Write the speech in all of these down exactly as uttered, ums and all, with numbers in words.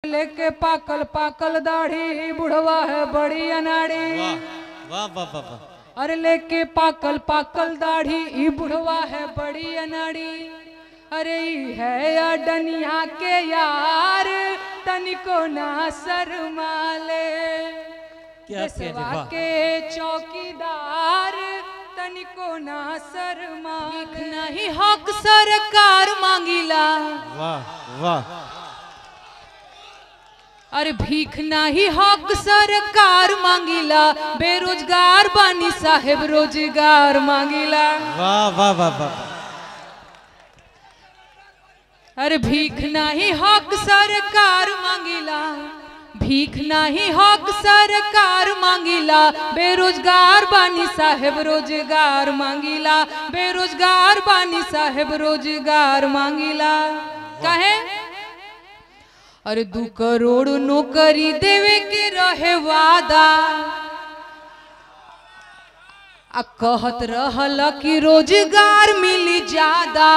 अरे लेके पाकल पाकल दाढ़ी बुढ़वा है बड़ी अनाड़ी। वाह वाह वाह वाह। अरे लेके पाकल पाकल दाढ़ी ई बुढ़वा है बड़ी अनाड़ी। अरे ई है अडनिया के यार तनिको ना शर्माले। देशवा के चौकीदार तनिको ना शर्मा। भीख नहीं हक सरकार मांगिला। वाह वाह। अरे भीख नहीं हक सरकार मांगिला। बेरोजगार बानी साहेब रोजगार मांगिला। वाह वाह वाह वाह। अरे भीख नहीं हक सरकार मांगिला। भीख नहीं हक सरकार मांगिला। बेरोजगार बानी साहेब रोजगार मांगिला। बेरोजगार बानी साहेब रोजगार मांगिला। कहे अरे दू करोड़ नौकरी देवे के रहे वादा। आ कहत रहल कि रोजगार मिली ज्यादा।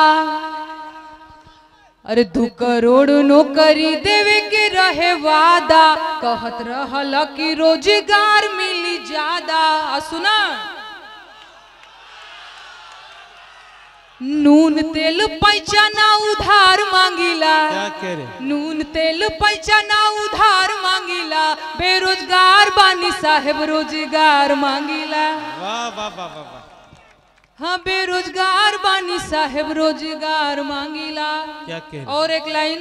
अरे दू करोड़ नौकरी देवे के रहे वादा। कहत रहल कि रोजगार मिली ज्यादा। सुना नून तेल पैसा ना उधार मांगिला। क्या कह रहे? नून तेल पैसा ना उधार मांगिला। बेरोजगार बानी साहेब रोजगार मांगिला। वाह वाह वाह वाह। हाँ बेरोजगार बानी साहेब रोजगार मांगिला। क्या कह रहे? और एक लाइन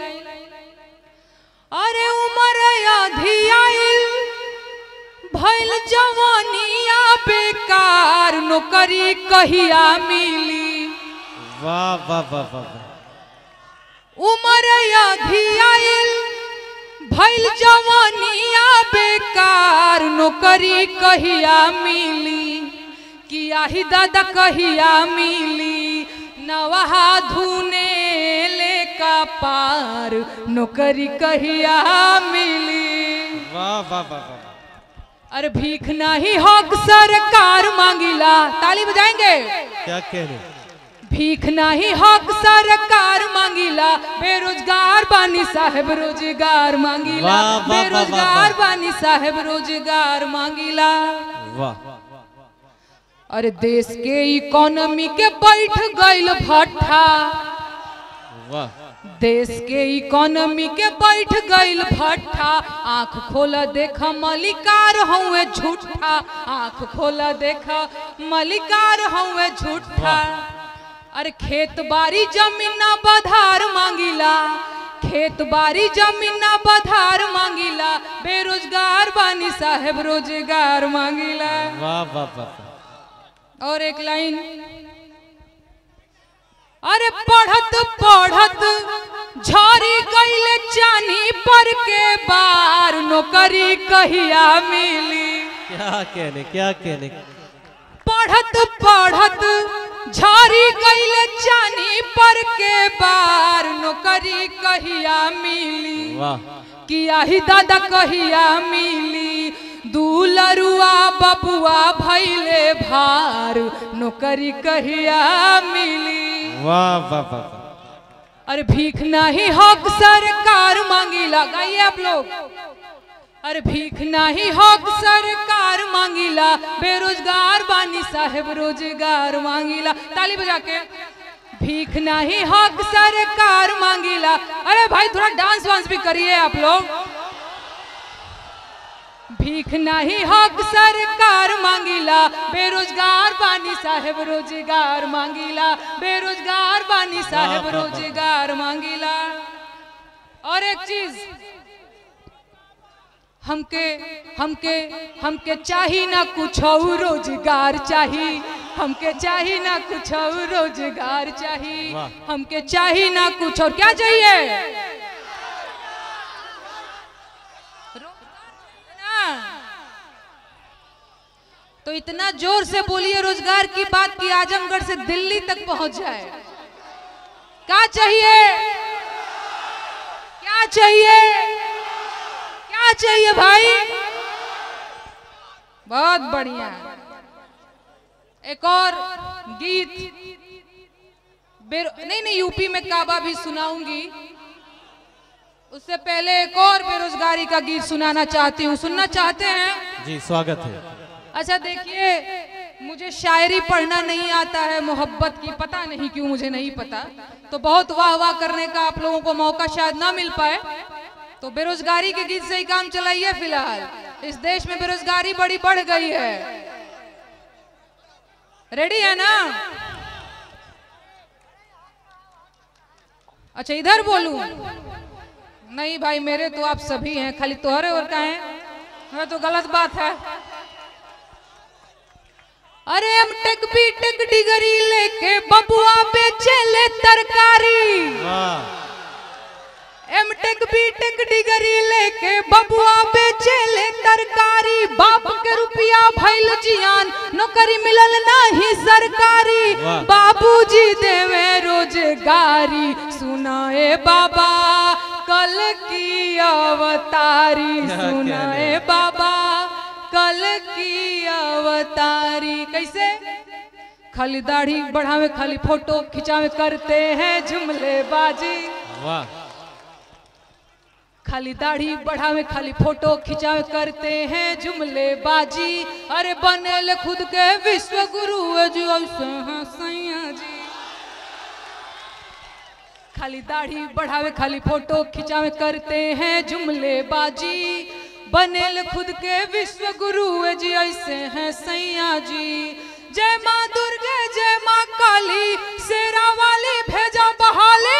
अरे उमर आधी आइल भइल जवानिया बेकार नौकरी कहिया मिली। वाह वाह वाह वाह। उमर आधी आइल भइल जवानिया बेकार नौकरी कहिया मिली। किया ही दादा कहिया मिली। नवहा धुने ले का पार नौकरी कहिया मिली। वाह वाह वाह वाह। अरे भीख नहीं हक सरकार मांगिला। ताली बजाएंगे। क्या कह रहे? भीख नहीं हक सरकार मांगिला। बेरोजगार बानी साहेब रोजगार मांगिला। बेरोजगार बानी साहेब रोजगार मांगिला। वाह। अरे देश के इकोनॉमी के बैठ गइल भट्ठा। वाह। देश के इकोनॉमी के बैठ गइल भट्ठा। आंख खोला देखा मलिकार हुए झूठा। आंख खोला देखा मलिकार हुए झूठा। अरे खेत बारी जमीन ना बधार मांगिला। खेत बारी जमीन ना बधार मांगिला। बेरोजगार बानी साहेब रोजगार मांगिला। वाह वाह वाह। और एक लाइन अरे पढ़त पढ़त झरी गइले चानी पर के बार नौकरी कहिया मिली। क्या कहने क्या कहने। पढ़त पढ़त झरी गइले चानी पर के बार नौकरी कहिया मिली। वाह। किया ही दादा कहिया मिली। दूलरुआ बबुआ भैले भार नौकरी कहिया मिली। वाह वाह वाह। अरे भीख नहीं हक सरकार मांगिला। गाइए आप लोग। अरे भीख नहीं हक सरकार मांगिला। बेरोजगार बानी साहेब रोजगार मांगिला। ताली बजा के। भीख नहीं हक सरकार मांगिला। अरे भाई थोड़ा डांस वांस भी करिए आप लोग। भीख नहीं हक सरकार मांगिला। बेरोजगार बानी साहेब रोजगार मांगिला। बेरोजगार बानी साहेब रोजगार मांगिला। और एक चीज हमके हमके हमके चाही ना कुछ और रोजगार चाही। हमके चाही ना कुछ और रोजगार चाही। हमके चाही ना कुछ और क्या चाहिए। तो इतना जोर से बोलिए रोजगार की बात की आजमगढ़ से दिल्ली तक पहुंच जाए। क्या चाहिए क्या चाहिए क्या चाहिए भाई। बहुत बढ़िया। एक और गीत नहीं नहीं यूपी में काबा भी सुनाऊंगी। उससे पहले एक और बेरोजगार बेरोजगारी का गीत सुनाना चाहती हूँ। सुनना चाहते हैं? जी स्वागत है। अच्छा देखिए, मुझे शायरी पढ़ना नहीं आता है मोहब्बत की, पता नहीं क्यों मुझे नहीं पता, तो बहुत वाह वाह करने का आप लोगों को मौका शायद ना मिल पाए, तो बेरोजगारी के गीत से ही काम चलाइए। फिलहाल इस देश में बेरोजगारी बड़ी बढ़ गई है। रेडी है ना? अच्छा इधर बोलूं? नहीं भाई, मेरे तो आप सभी हैं, खाली तोहरे और का है, वह तो गलत बात है। अरे M tech B tech degree लेके बबुआ बेचे ले तरकारी। M tech B tech degree लेके बबुआ बेचे ले तरकारी। बाप के रुपया भइल जियान, नौकरी मिलल नहीं सरकारी। बाबूजी देवे रोजगारी, सुनाए बाबा कल की अवतारी। सुनाए बाबा कल की अवतारी। कैसे? खाली दाढ़ी बढ़ावे, खाली फोटो खिंचावे, करते हैं जुमलेबाजी। वाह। खाली दाढ़ी बढ़ावे, खाली फोटो खिंचावे, करते हैं जुमलेबाजी। अरे बनेल खुद के विश्व गुरु जो ऐसे हैं सैया जी। खाली दाढ़ी बढ़ावे, खाली फोटो खिंचावे, करते हैं जुमलेबाजी। बनेल खुद के विश्व गुरु जी ऐसे हैं सैया जी। जय माँ दुर्गे जय माँ काली, शेरा वाली भेजा बहाली।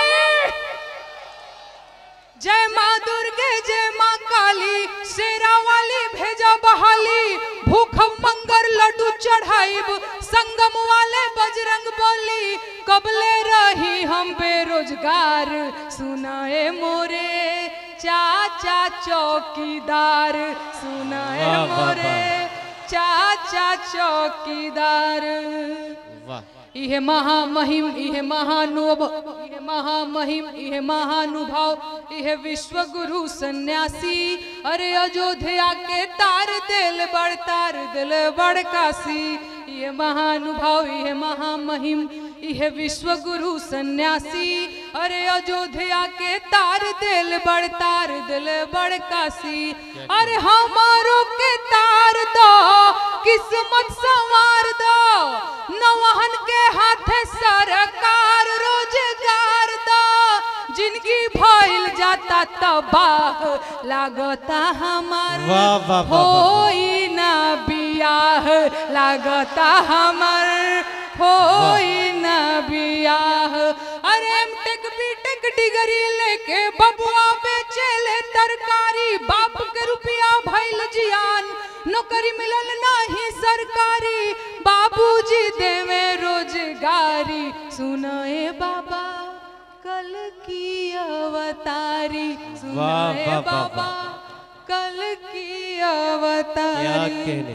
जय माँ दुर्गे जय माँ काली, शेरा वाली भेजा बहाली। भूख मंगर लड्डू चढ़ाइब, संगम वाले बजरंग बोली। कबले रही हम बेरोजगार, सुनाए मोरे चाचा चौकीदार। सुनाए मोरे चाचा चौकीदार। इहे महामहिम इहे महानुभ इहे महामहिम इहे महानुभाव इहे विश्व गुरु सन्यासी। अरे अयोध्या के तार दिल बड़ तार दिल बड़ काशी। इहे महानुभाव इहे महामहिम इहे विश्व गुरु सन्यासी। अरे अयोध्या के तार दिल बड़ तार दिल बड़ काशी। अरे हमारो के तार दो, किस्मत संवार दो। नौहन के हाथे सरकार रोजगार दो। जिनकी भइल जाता तबाह, लागता हमार होई ना बियाह। लागता हमार होई ना बियाह। अरे M tech B tech degree लेके बबुआ बेचे ले तरकारी। बाप के रुपया भइल जियान, नौकरी मिलल नहीं सरकारी। बाबूजी देवे रोजगारी, सुनाए बाबा कल की अवतारी। सुनाए बाबा कल की अवतारी।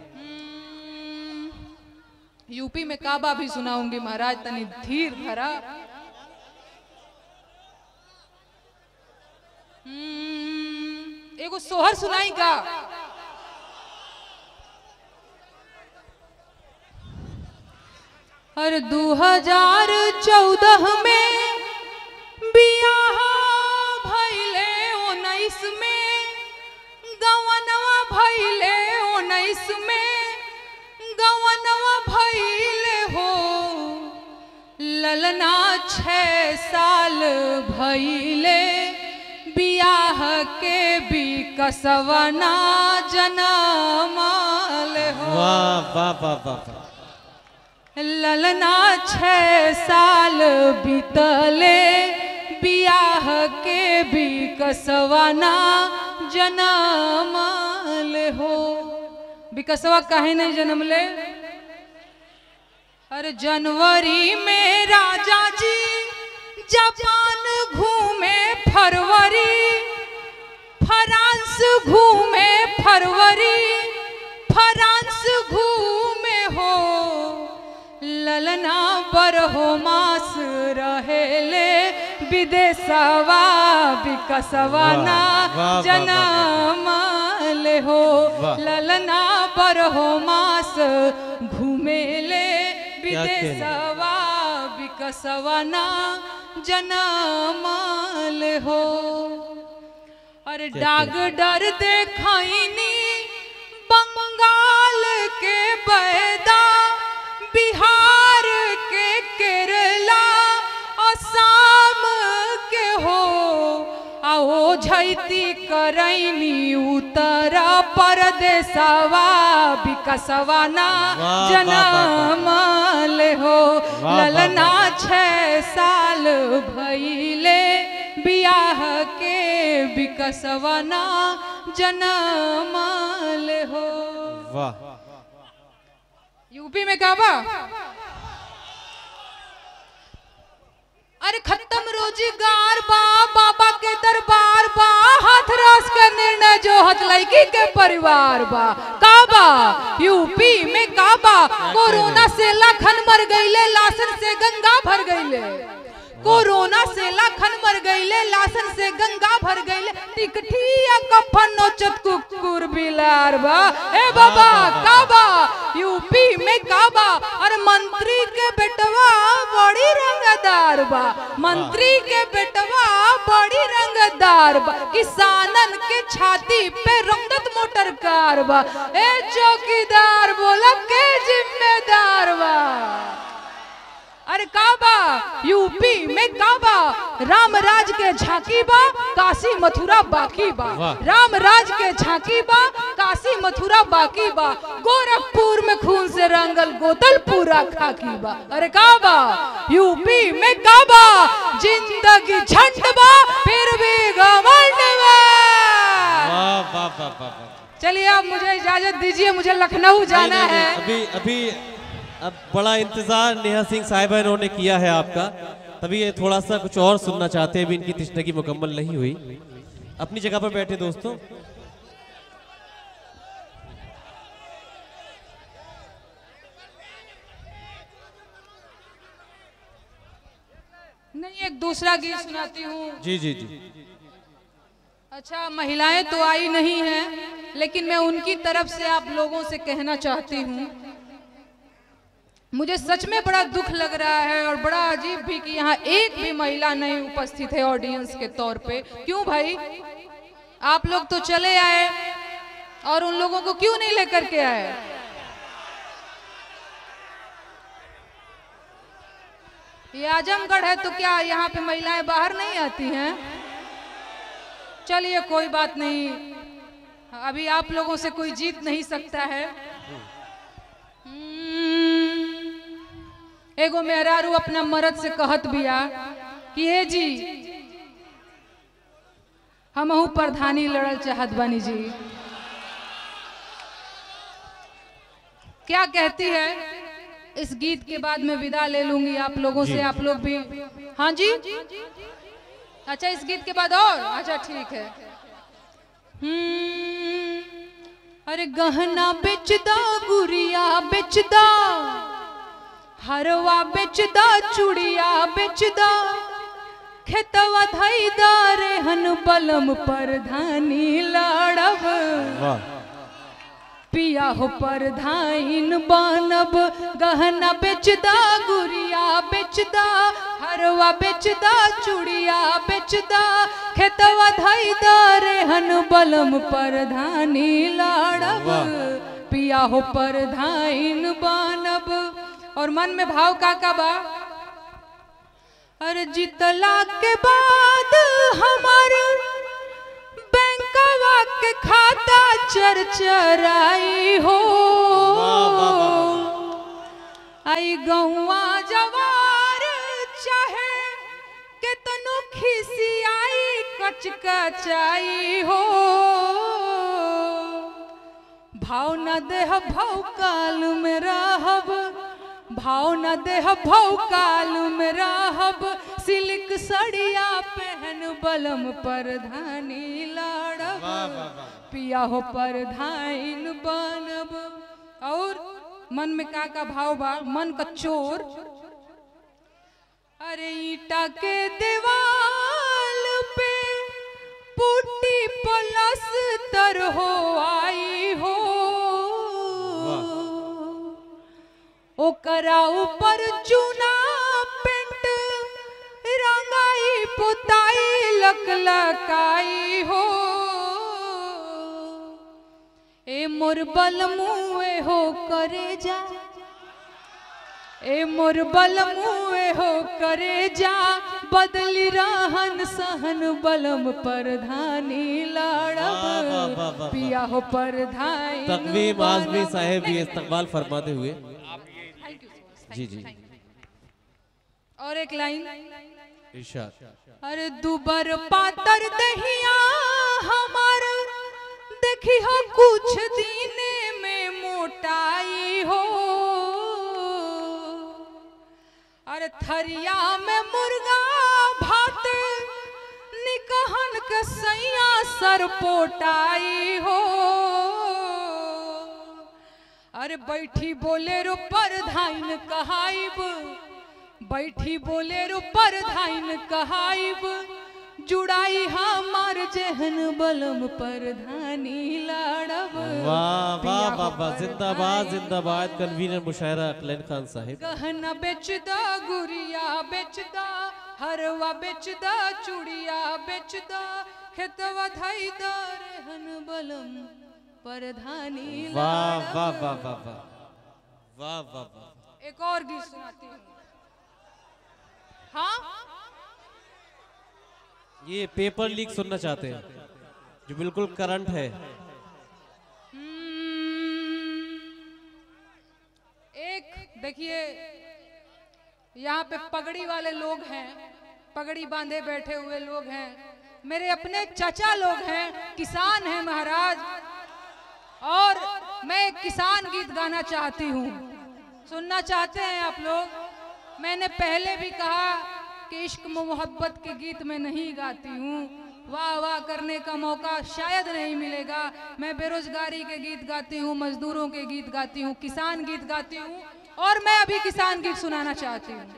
यूपी में काबा भी सुनाऊंगी महाराज, तनी धीर धरा। एगो सोहर सुनाई का? अरे दो हजार चौदह में बियाह भइले उन्नीस में। गवनवा भइले उन्नीस में। गवनवा भइले हो ललना छह साल भइले। बियाह के भी कसवना जनमाल हो। वाह वाह वाह वाह। ललना छह साल बीतले, बियाह के भी कसवना जनमाल हो। बिकसवा काहे नहीं जन्म ले? अरे जनवरी में राजा जी जापान घूमे, फरवरी फ्रांस घूमे। फरवरी फ्रांस घूमे हो ललना बरहो मास रहेले। विदेशवा विकसवा ना जनमाल हो। ललना बरहो मास घूमेले। विदेशवा विकसवा ना जनमाल हो। अरे डाग डर देखनी बंगाल के बैदा, बिहार के केरला, असम के हो आओ झैती करैनी उत्तर परदेसवा विकसवाना जनमल हो। ललना छह साल भइले बियाह के विकसवाना जनमल हो। वाह। यूपी में क्या बा? अरे खत्म रोजगार बा, बाबा के दरबार बा, हाथरस के निर्णय जो हथ लड़की के परिवार बा। काबा यूपी में काबा, कोरोना से लाखन मर गईले, लाशन से गंगा भर गईले। कोरोना से लाखन मर गईले, लाशन से गंगा भर गईले। टिकठिया कफन नोचत कुकुर बिलार बा। ए बाबा काबा यूपी में काबा। और मंत्री के बेटवा बड़ी रंगदार बा, मंत्री के बेटवा बड़ी रंगदार बा। किसानन के छाती पे रंगत मोटर कार बा। ए चौकीदार बोला के जिम्मेदार बा। अरे काबा यूपी में काबा, राम राज के झांकी बा, काशी मथुरा बाकी बा। राम राज के झांकी बा, काशी मथुरा बाकी बा। गोरखपुर में खून से रंगल गोतल पूरा खाकी बा। अरे काबा यूपी में काबा, जिंदगी झंड बा फिर भी घमंड बा। चलिए अब मुझे इजाजत दीजिए, मुझे लखनऊ जाना नहीं, नहीं, है। अभी अभी अब बड़ा इंतजार नेहा सिंह साहिबा इन्होंने किया है आपका, तभी ये थोड़ा सा कुछ और सुनना चाहते हैं। अभी इनकी तिश्तगी मुकम्मल नहीं हुई। अपनी जगह पर बैठे दोस्तों। नहीं, एक दूसरा गीत सुनाती हूँ। जी जी जी। अच्छा, महिलाएं तो आई नहीं हैं, लेकिन मैं उनकी तरफ से आप लोगों से कहना चाहती हूँ। मुझे सच में बड़ा दुख लग रहा है और बड़ा अजीब भी कि यहाँ एक भी महिला नहीं उपस्थित है ऑडियंस के तौर पे। क्यों भाई? आप लोग तो चले आए और उन लोगों को क्यों नहीं लेकर के आए? ये आजमगढ़ है तो क्या यहाँ पे महिलाएं बाहर नहीं आती हैं? चलिए कोई बात नहीं, अभी आप लोगों से कोई जीत नहीं सकता है। एगो मेहरारू अपना मर्द से कहत बिया कि हे जी हमहू प्रधानी लड़ल चाहत बानी जी। क्या कहती है? इस गीत के बाद मैं विदा ले लूंगी आप लोगों से, आप लोग भी। हाँ जी, अच्छा इस गीत के बाद और? अच्छा ठीक है। हम्म अरे गहना बेचदा, गुड़िया बेचदा, हरवा बेचदा, चूड़िया बेचदा, खेतवा धैदा रेहन बलम परधानी लड़ब। पिया हो परधाइन बनब। गहना बेचदा, गुड़िया बेचदा, हरवा बेचदा, चूड़िया बेचदा, खेतवा धैदा रेहन बलम परधानी लड़ब। पिया हो परधाइन बनब। और मन में भाव का का बा? अरे जितला के बाद हमारे बैंकवा के खाता चरचराई हो। आई गौवा जवार चाहे के तनु खिसियाई कचकचाई हो। भाव न देह भाव काल में रहब, भाव न देह भाव काल में रहब। सिल्क सड़िया पहन बलम परधानी लड़ब। पिया हो परधाइन बनब। और मन में का का भाव बा? मन का चोर। अरे ईटा के दीवाल पे पुट्टी पलस्तर हो आई हो। ओकरा ऊपर चूना पेंट रंगाई पुताई लकलकाई हो। ए मोर बलमुए हो करे जा, ए मोर बलमुए हो करे जा, बदली रहन सहन बलम परधानी लाड़ब पिया हो परधानी। तकवीम आज़मी साहेब भी इस्तकबाल फरमाते हुए जी जी। और एक लाइन इरशाद। अरे दुबर पातर दहिया हमार देखी हो कुछ दीने में मोटाई हो, अरे थरिया में मुर्गा भात निकहन के सैया सर पोटाई हो, अरे बैठी बोले रो परधाइन कहाइब, बैठी बोले रो परधाइन कहाइब, जुड़ाई हमार जहन बलम परधानी लाड़ब। वाह वाह वाह वाह, जिंदाबाद जिंदाबाद कन्वीनर मुशायरा अकलैन खान साहिब। गहना बेचदा गुड़िया बेचदा, हरवा बेचदा चूड़िया बेचदा, खेतवा धाई रहन बलम परधानी। वाह वाह वाह वाह वाह वाह वाह वाह। एक और गीत सुनाती हूँ। हाँ ये पेपर लीक सुनना चाहते हैं जो बिल्कुल करंट है। एक देखिए यहाँ पे पगड़ी वाले लोग हैं, पगड़ी बांधे बैठे हुए लोग हैं, मेरे अपने चाचा लोग हैं, किसान हैं महाराज, और मैं एक किसान गीत गाना चाहती हूँ। सुनना चाहते हैं आप लोग? मैंने पहले भी कहा कि इश्क मोहब्बत के गीत में नहीं गाती हूँ, वाह वाह करने का मौका शायद नहीं मिलेगा। मैं बेरोजगारी के गीत गाती हूँ, मजदूरों के गीत गाती हूँ, किसान गीत गाती हूँ, और मैं अभी किसान गीत सुनाना चाहती हूँ।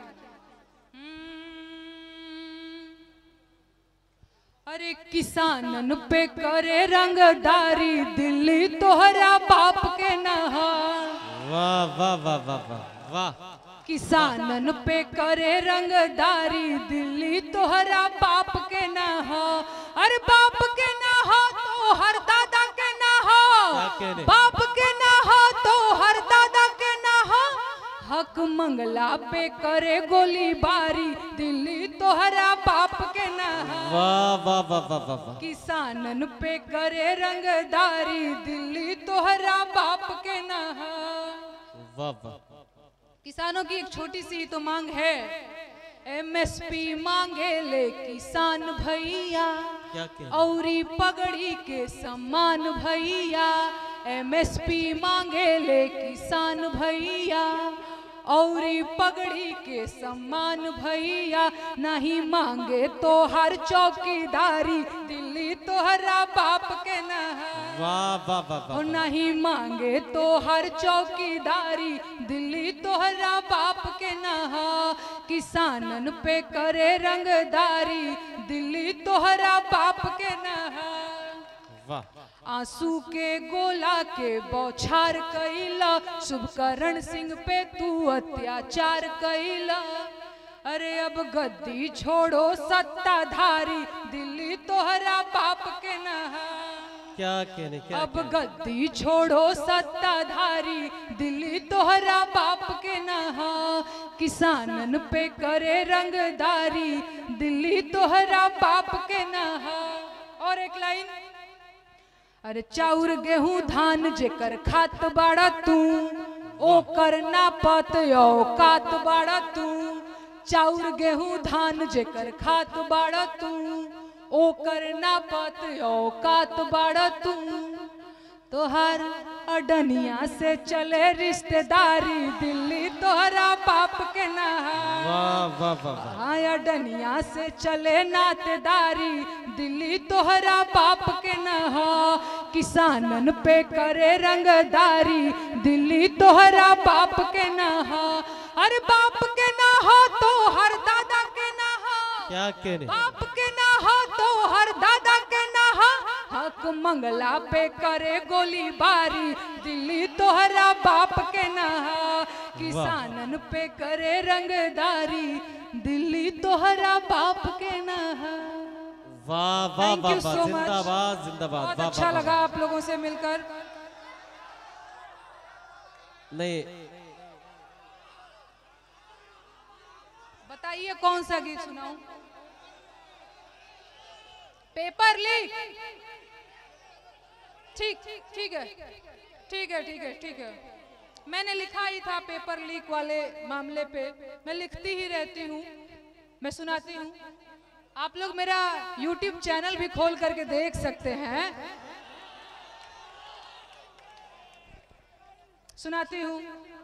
अरे किसानन पे करे रंगदारी, दिल्ली तोहरा बाप के नहा। वाह वाह वाह वाह वाह वाह। किसानन पे करे रंगदारी, दिल्ली तोहरा बाप के ना हो, अरे बाप के ना हो तो हर दादा के ना हो, बाप के ना हो तो हर दादा के ना हो, हक मंगला पे करे गोली बारी, दिल्ली तोहरा बाप के ना हो। वाह वाह वाह वाह वाह वाह। किसानन पे करे रंगदारी, दिल्ली तोहरा बाप के ना हो। वाह वाह। किसानों की एक छोटी सी तो मांग है, एमएसपी मांगे ले किसान भैया, औरी पगड़ी के सम्मान भैया, एमएसपी मांगे ले किसान भैया, औरी पगड़ी के सम्मान भैया, नहीं मांगे तो हर चौकीदारी, दिल्ली तोहरा बाप के ना। वाह वाह वाह वाह। नहीं मांगे तो हर चौकीदारी, दिल्ली तोहरा बाप के ना। किसानन पे करे रंगदारी, दिल्ली तोहरा बाप के ना। वाह। आंसू के गोला के बौछार कैला, शुभकरण सिंह पे तू अत्याचार कैला, अरे अब गद्दी छोड़ो सत्ताधारी, दिल्ली तोहरा बाप के ना। क्या कहने क्या अब गद्दी छोड़ो सत्ताधारी, दिल्ली तोहरा बाप के ना। किसानन पे करे रंगदारी, दिल्ली तोहरा बाप के ना। और एक लाइन, अरे चाउर गेहूं धान जेकर खात बाड़ा तू, ओ करना पत औकात बाड़ा तू, चाउर गेहूं धान जेकर खात बाड़ा तू, ओ करना पत औकात बाड़ा तू, तोहर अडनिया से चले रिश्तेदारी, दिल्ली तोहरा बाप के ना। वाह वाह वाह। हाँ अडनिया से चले नातेदारी, दिल्ली तोहरा बाप के ना। किसानन पे करे रंगदारी, दिल्ली तोहरा बाप के ना। अरे बाप के ना हो तो हर दादा के ना हो, क्या कहने, बाप के ना हो तो हर दादा के ना हो, हक मंगला पे करे गोली बारी, दिल्ली तोहरा बाप के ना। किसानन पे करे रंगदारी, दिल्ली तोहरा बाप के ना। वाह वाह वाह वाह, जिंदाबाद जिंदाबाद। बहुत अच्छा लगा आप लोगों से मिलकर। नहीं, बताइए कौन सा गीत सुनाऊं? Paper leak. ठीक ठीक है ठीक है ठीक है ठीक है। मैंने लिखा ही था पेपर लीक वाले मामले पे, मैं लिखती ही रहती हूँ, मैं सुनाती हूँ। आप लोग मेरा यूट्यूब चैनल भी खोल करके देख सकते हैं। सुनाती हूँ।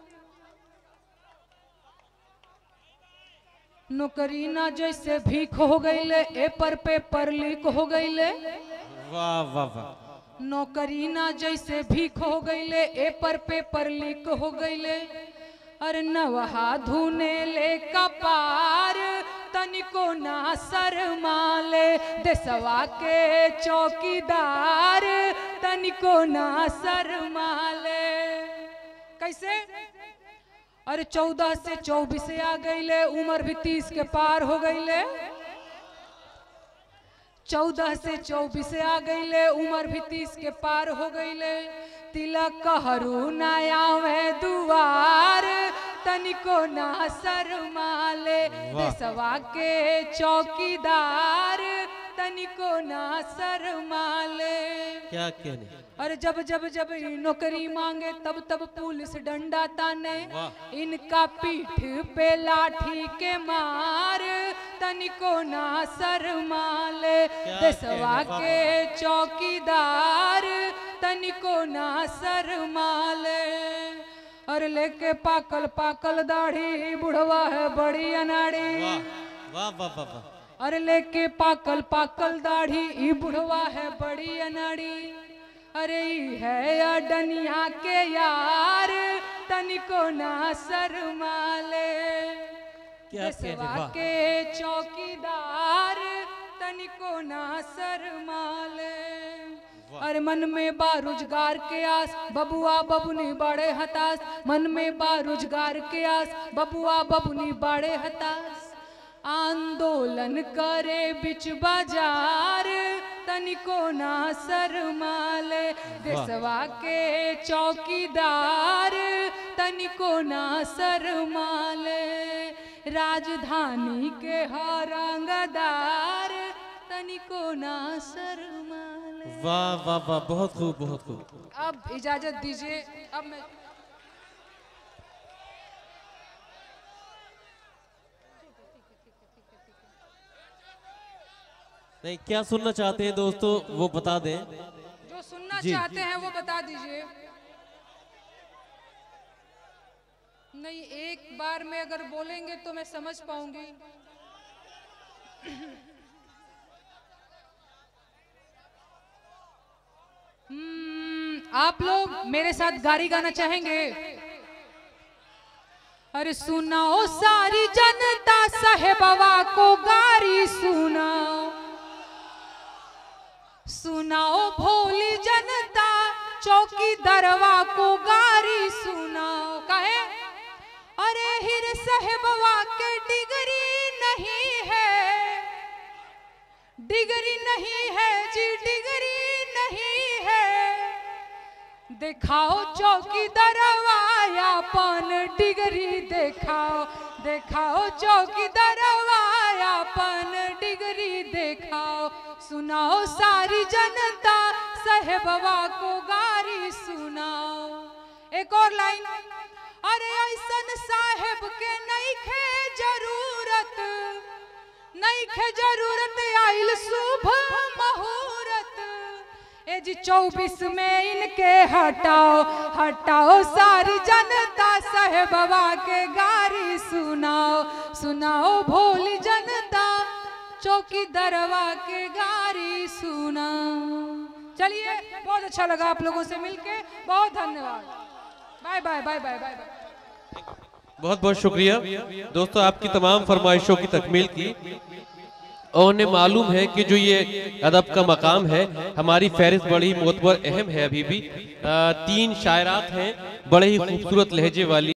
नौकरी ना जैसे भीख हो गईले, ए पर पेपर लीक हो गईले। वाह वाह वाह। नौकरी ना जैसे भीख हो गईले, ए पर पेपर लीक हो गईले। अरे नवहा धुने ले कपार, तनिको ना शरमाले। देशवा के चौकीदार, तनिको ना शरमाले। कैसे? अरे चौदह से चौबीस आ गईले, उम्र भी तीस के पार हो गईले। चौदह से चौबीस आ गईले, उम्र भी तीस के पार हो गईले। तिलक कहरू ना आवे दुआर, तनिको ना शरमाले। देशवा के चौकीदार, तनिको ना शरमाले। क्या कहने? अरे जब जब जब नौकरी मांगे तब तब पुलिस डंडा ताने। इनका पीठ पे लाठी के मार, तनिको ना शरमाले। देशवा के चौकीदार, तनिको ना शरमाले। अरे लेके पाकल पाकल दाढ़ी, बुढ़वा है बड़ी अनाड़ी। वाह वाह वाह। अरे लेके पाकल पाकल दाढ़ी, ई बुढ़वा है बड़ी अनाड़ी। अरे है अडनिया के यार, तनिको ना शरमाले। देशवा के चौकीदार, तनिको ना शरमाले। अरे मन में बारोजगार के आस, बबुआ बबुनी बड़े हताश। मन में बारोजगार के आस, बबुआ बबुनी बड़े हताश। आंदोलन करे बिच बाजार, तनिको ना शरमाले। देशवा के चौकीदार, तनिको ना शरमाले। राजधानी के हरंगदार, तनिको ना शरमाले। वाह वाह वाह, बहुत खूब बहुत खूब। अब इजाजत दीजिए, अब मैं नहीं, क्या सुनना चाहते हैं दोस्तों वो बता दें। जो सुनना चाहते हैं वो बता दीजिए। नहीं, एक बार में अगर बोलेंगे तो मैं समझ पाऊंगी। हम्म, आप लोग मेरे साथ गारी गाना चाहेंगे? अरे सुनाओ सारी जनता, साहेबवा को गारी सुनाओ। सुनाओ भोली जनता, चौकीदारवा को गारी सुनाओ। कहे अरे हिर साहेबवा के डिग्री नहीं है, डिग्री नहीं है जी, डिग्री नहीं है। दिखाओ चौकीदारवा अपन डिग्री, दिखाओ दिखाओ चौकीदारवा अपन डिग्री दिखाओ। सुनाओ सारी जनता, साहेबवा को गारी सुनाओ। एक और लाइन। अरे ऐसन साहेब के नहीं खे जरूरत, नहीं खे जरूरत, आइल शुभ मुहूर्त। ए जी चौबीस में इनके हटाओ, हटाओ सारी जनता, साहेबवा के गारी सुनाओ। सुनाओ भोली जनता, चौकीदारवा के गारी सुनाओ। चलिए, बहुत अच्छा लगा आप लोगों से मिलके, बहुत धन्यवाद। Bye bye bye bye bye bye. बहुत बहुत शुक्रिया दोस्तों, आपकी तमाम फरमाइशों की तकमील की। और उन्हें मालूम है कि जो ये अदब का मकाम है, हमारी फहरिस्त बड़ी मोतबर अहम है। अभी भी आ, तीन शायरात हैं बड़े ही खूबसूरत लहजे वाली।